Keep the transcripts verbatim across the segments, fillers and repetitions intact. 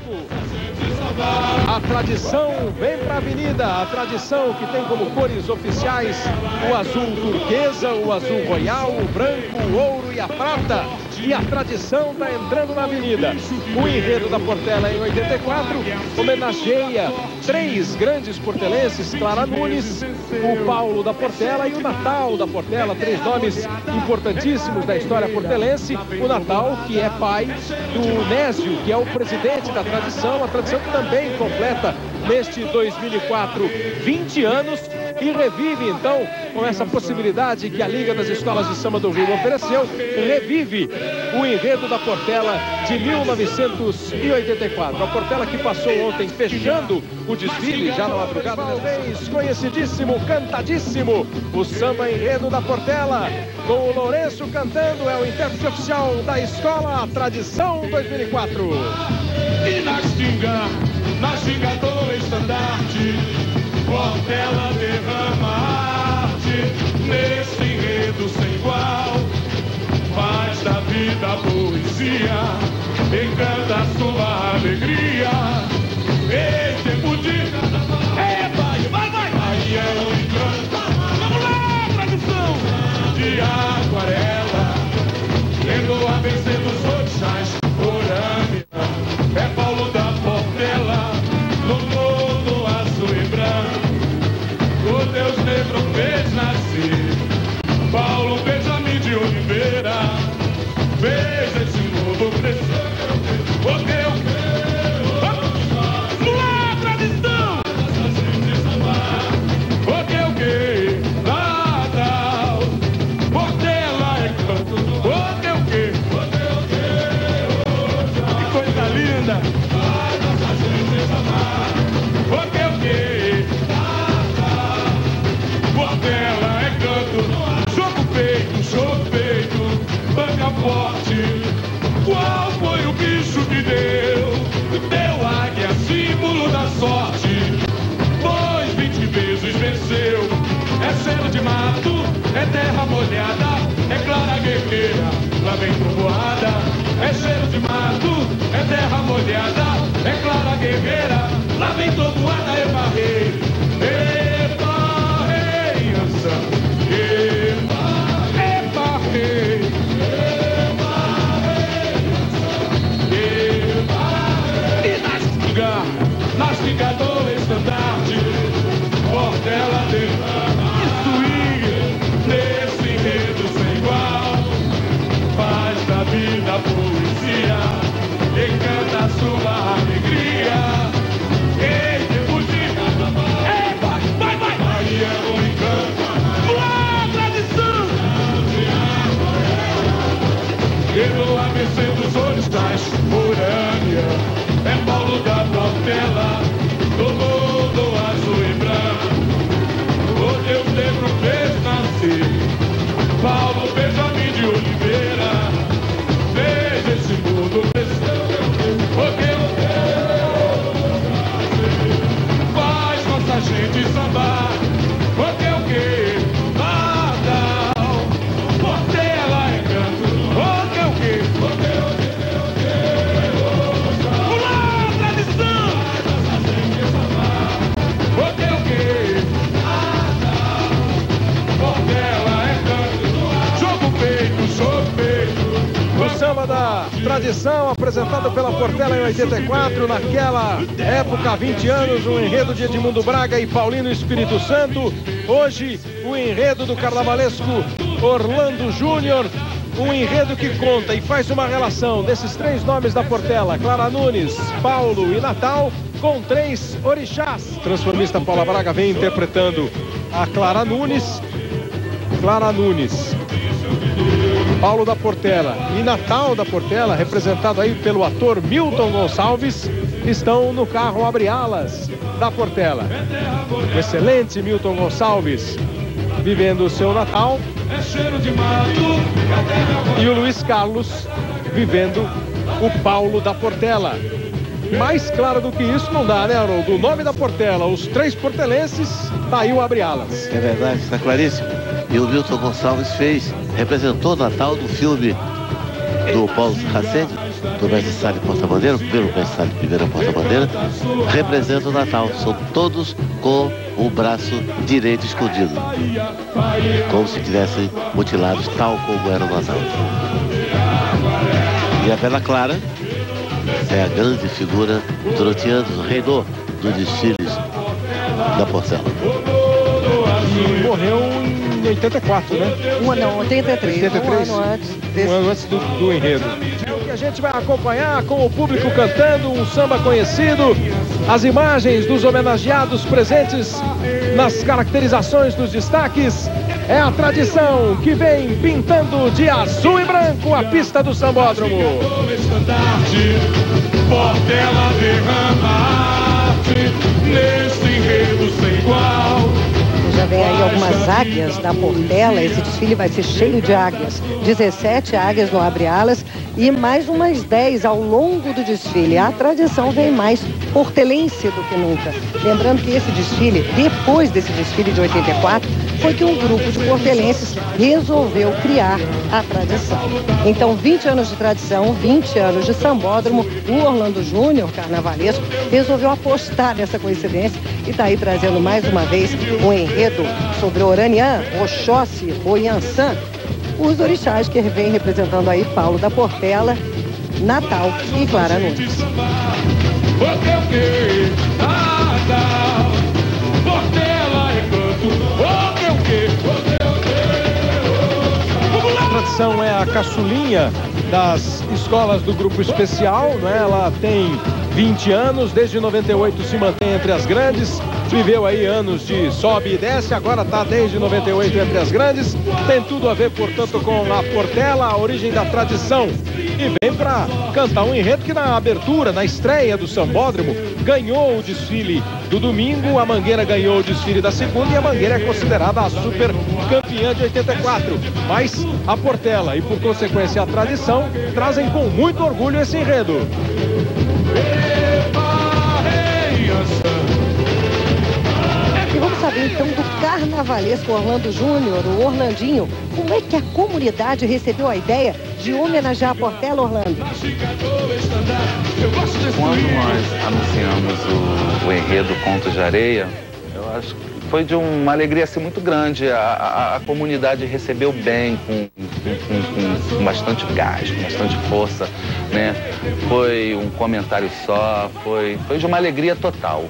A tradição vem para a avenida, a tradição que tem como cores oficiais o azul turquesa, o azul royal, o branco, o ouro e a prata. E a tradição está entrando na avenida. O enredo da Portela em oitenta e quatro homenageia três grandes portelenses, Clara Nunes, o Paulo da Portela e o Natal da Portela, três nomes importantíssimos da história portelense. O Natal, que é pai do Nésio, que é o presidente da tradição, a tradição que também completa neste dois mil e quatro vinte anos e revive então com essa possibilidade que a Liga das Escolas de Samba do Rio ofereceu, revive o enredo da Portela de mil novecentos e oitenta e quatro. A Portela que passou ontem fechando o desfile já na madrugada. Talvez conhecidíssimo, cantadíssimo, o samba enredo da Portela, com o Lourenço cantando, é o intérprete oficial da escola Tradição dois mil e quatro. E na xinga, na xinga do estandarte, Portela derrama arte, nesse enredo sem igual, faz da vida poesia, encanta a sua alegria, em tempo de carnaval. É, vai, vai, vai! Aí é o encanto, vamos lá, tradição de aquarela, lendo a vencer dos orixás, orânia, é Paulo da Portela, no mundo azul e branco, o Deus negro fez nascer, Paulo Benjamin de Oliveira, fez esse mundo crescer, porque eu quero, vamos lá, tradição, porque eu quero, Natal, Portela é canto, porque eu quero, que coisa linda, porque eu quero, Portela é canto, jogo feito, jogo feito, banca forte. Qual foi o bicho que deu? Deu águia, símbolo da sorte. Pois vinte vezes venceu. É céu de mato, é terra molhada, é clara guerreira, lá vem trovoada. É cheiro de mato, é terra molhada, é clara guerreira, lá vem trovoada, é barreiro. Epa, rei, ança, epa, epa, rei. Na xinga do estandarte, Portela derrama e swing, nesse enredo sem igual, faz da vida poesia, encanta a sua alegria, em tempo de carnaval. É, vai, vai, vai! Aí é o encanto, lá, tradição! Pelo A B C dos orixás, orânia, é Paulo da Portela, do mundo azul e branco, o Deus negro fez nascer, Paulo Benjamin de Oliveira, fez esse mundo crescer, porque eu quero, faz nossa gente sambar, porque eu quero, Natal, Portela é canto, porque eu quero, porque eu quero. O samba da tradição apresentado pela Portela em oitenta e quatro, naquela época, há vinte anos, o enredo de Edmundo Braga e Paulino Espírito Santo. Hoje, o enredo do carnavalesco Orlando Júnior, um enredo que conta e faz uma relação desses três nomes da Portela, Clara Nunes, Paulo e Natal, com três orixás. Transformista Paula Braga vem interpretando a Clara Nunes, Clara Nunes, Paulo da Portela e Natal da Portela, representado aí pelo ator Milton Gonçalves, estão no carro abre-alas da Portela. O excelente Milton Gonçalves vivendo o seu Natal e o Luiz Carlos vivendo o Paulo da Portela. Mais claro do que isso não dá, né, Haroldo? O nome da Portela, os três portelenses, tá aí o abre-alas. É verdade, está claríssimo. E o Milton Gonçalves fez, representou o Natal do filme do Paulo Cacete. do mestre Sala e porta-bandeira, o primeiro mestre Sala e primeira porta-bandeira, representa o Natal. São todos com o braço direito escondido, como se tivessem mutilados, tal como era o Natal. E a Bela Clara é a grande figura durante anos, reinou dos desfiles da Portela. E morreu em oitenta e quatro, né? Um, não, oitenta e três. oitenta e três? Um ano antes. Desse... Um ano antes do, do enredo. É o que a gente vai acompanhar com o público cantando um samba conhecido, as imagens dos homenageados presentes nas caracterizações dos destaques. É a tradição que vem pintando de azul e branco a pista do Sambódromo. Portela derrama arte nesse enredo sem igual. Já vem aí algumas águias da Portela. Esse desfile vai ser cheio de águias. dezessete águias no abre-alas e mais umas dez ao longo do desfile. A tradição vem mais portelense do que nunca. Lembrando que esse desfile, depois desse desfile de oitenta e quatro, foi que um grupo de portelenses resolveu criar a tradição. Então, vinte anos de tradição, vinte anos de sambódromo, o Orlando Júnior, carnavalesco, resolveu apostar nessa coincidência e está aí trazendo mais uma vez um enredo sobre Oraniã, Oxóssi, Oiançã, os orixás que vem representando aí Paulo da Portela, Natal e Clara Nunes. A tradição é a caçulinha das escolas do grupo especial, né? Ela tem vinte anos, desde noventa e oito se mantém entre as grandes, viveu aí anos de sobe e desce, agora está desde noventa e oito entre as grandes, tem tudo a ver, portanto, com a Portela, a origem da tradição, e vem para cantar um enredo que na abertura, na estreia do Sambódromo, ganhou o desfile do domingo, a Mangueira ganhou o desfile da segunda e a Mangueira é considerada a super campeã de oitenta e quatro, mas a Portela e por consequência a tradição trazem com muito orgulho esse enredo. E vamos saber então do carnavalesco Orlando Júnior, o Orlandinho. Como é que a comunidade recebeu a ideia de homenagear a Portela, Orlando? Quando nós anunciamos o, o enredo Contos de Areia, eu acho que foi de uma alegria assim, muito grande. A, a, a comunidade recebeu bem, com, com, com, com bastante gás, com bastante força, né? Foi um comentário só, foi, foi de uma alegria total.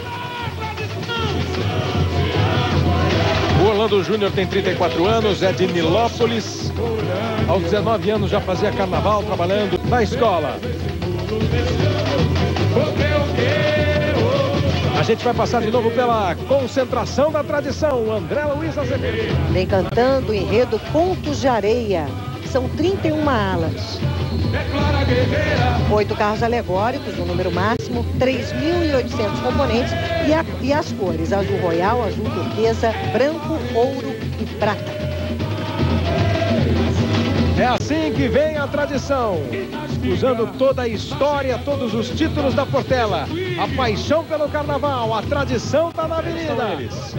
O Orlando Júnior tem trinta e quatro anos, é de Nilópolis. Aos dezenove anos já fazia carnaval trabalhando na escola. A gente vai passar de novo pela concentração da tradição. André Luiz Azevedo. Vem cantando o enredo Contos de Areia. São trinta e uma alas. Oito carros alegóricos, o número máximo, três mil e oitocentos componentes e, a, e as cores azul royal, azul turquesa, branco, ouro e prata. É assim que vem a tradição, usando toda a história, todos os títulos da Portela, a paixão pelo carnaval, a tradição está na avenida.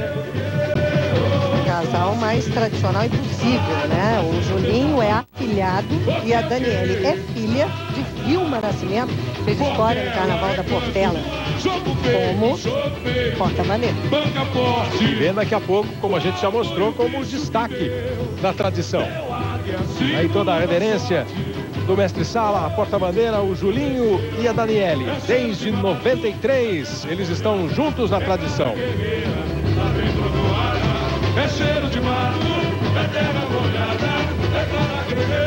O casal mais tradicional impossível, né? O Julinho é afilhado e a Daniele é filha de Vilma Nascimento, fez história no carnaval da Portela como porta-bandeira. E vem daqui a pouco, como a gente já mostrou, como destaque da tradição. Aí toda a reverência do mestre Sala, a porta-bandeira, o Julinho e a Daniele. Desde noventa e três, eles estão juntos na tradição. É cheiro de mato, é terra molhada, é clara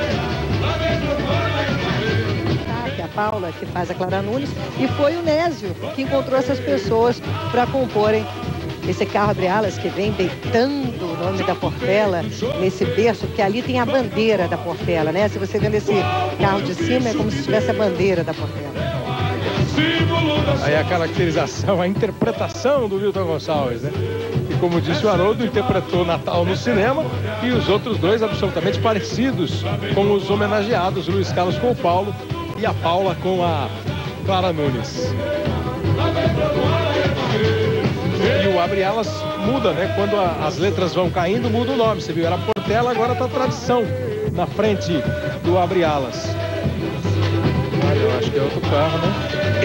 que a Paula, que faz a Clara Nunes, e foi o Nésio que encontrou essas pessoas para comporem esse carro abre-alas que vem deitando o nome da Portela nesse berço, porque ali tem a bandeira da Portela, né? Se você vê nesse carro de cima, é como se tivesse a bandeira da Portela. Aí a caracterização, a interpretação do Wilton Gonçalves, né? E como disse o Haroldo, interpretou Natal no cinema e os outros dois absolutamente parecidos com os homenageados, Luiz Carlos com o Paulo e a Paula com a Clara Nunes. E o abre-alas muda, né? Quando a, as letras vão caindo, muda o nome. Você viu, era Portela, agora tá Tradição na frente do abre-alas. outro carro, né?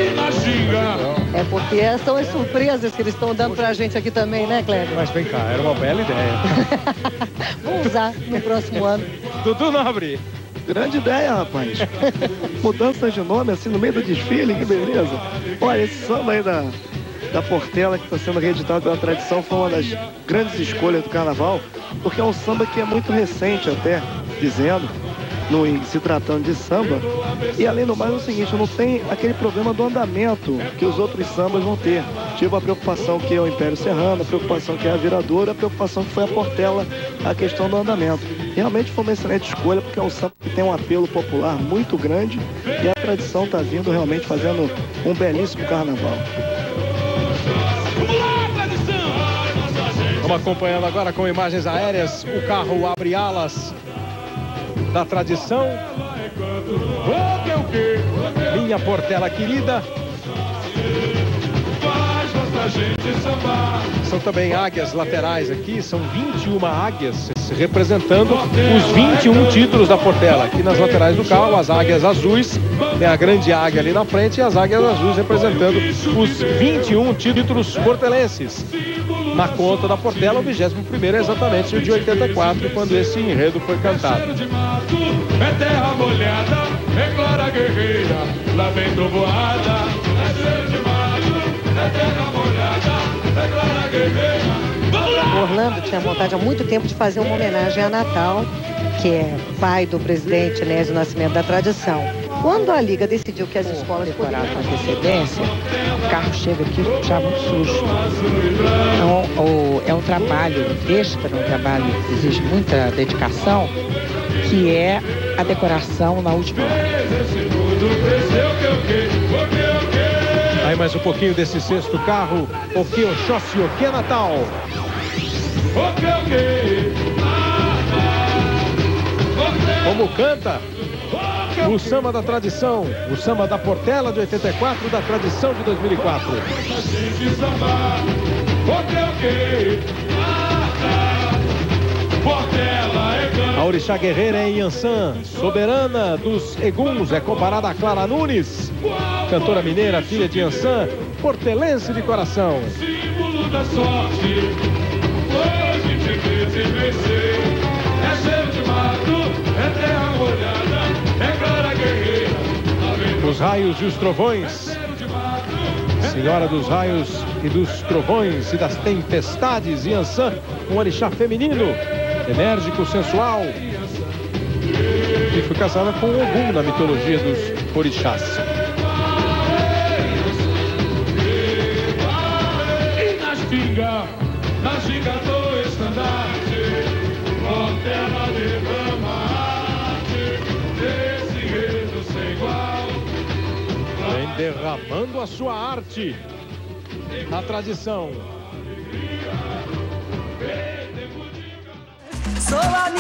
É porque são as surpresas que eles estão dando pra gente aqui também, né, Cleber? Mas vem cá, era uma bela ideia. Vamos usar no próximo ano. Dudu Nobre. Grande ideia, rapaz. Mudança de nome assim no meio do desfile, que beleza. Olha, esse samba aí da, da Portela que está sendo reeditado pela Tradição foi uma das grandes escolhas do carnaval, porque é um samba que é muito recente até, dizendo, no, se tratando de samba. E além do mais é o seguinte, não tem aquele problema do andamento que os outros sambas vão ter. Tive a preocupação que é o Império Serrano, a preocupação que é a Viradouro, a preocupação que foi a Portela, a questão do andamento. Realmente foi uma excelente escolha, porque é um samba que tem um apelo popular muito grande e a Tradição está vindo realmente fazendo um belíssimo carnaval. Vamos acompanhando agora com imagens aéreas o carro abre alas da Tradição. Minha Portela querida. São também águias laterais aqui, são vinte e uma águias representando os vinte e um títulos da Portela. Aqui nas laterais do carro, as águias azuis, tem a grande águia ali na frente e as águias azuis representando os vinte e um títulos portelenses. Na conta da Portela, o vigésimo primeiro é exatamente o de oitenta e quatro, quando esse enredo foi cantado. É terra molhada, é glória guerreira, lá vem trovoada, é cheiro de mato, é terra molhada, é glória guerreira. O Orlando tinha vontade há muito tempo de fazer uma homenagem a Natal, que é pai do presidente Nésio Nascimento da Tradição. Quando a Liga decidiu que as escolas decorar com antecedência, o carro chega aqui já muito sujo. Então, o, é um trabalho extra, um trabalho que exige muita dedicação, que é a decoração na última hora. Aí mais um pouquinho desse sexto carro, o que Oxóssi, o que Natal. Como canta o samba da Tradição, o samba da Portela de oitenta e quatro, da Tradição de dois mil e quatro. A orixá guerreira é Iansã, soberana dos Eguns, é comparada a Clara Nunes, cantora mineira, filha de Iansã, portelense de coração. Símbolo da sorte, hoje te fiz e vencer. É cheiro de mato, é terra molhada, é clara guerreira. Os raios e os trovões, Senhora dos raios e dos trovões e das tempestades, Iansã, um orixá feminino, enérgico, sensual, e foi casada com Ogum na mitologia dos orixás. E na ginga, na ginga do estandarte, Portela derrama arte, desse enredo sem igual. Vem derramando a sua arte na Tradição. Sou a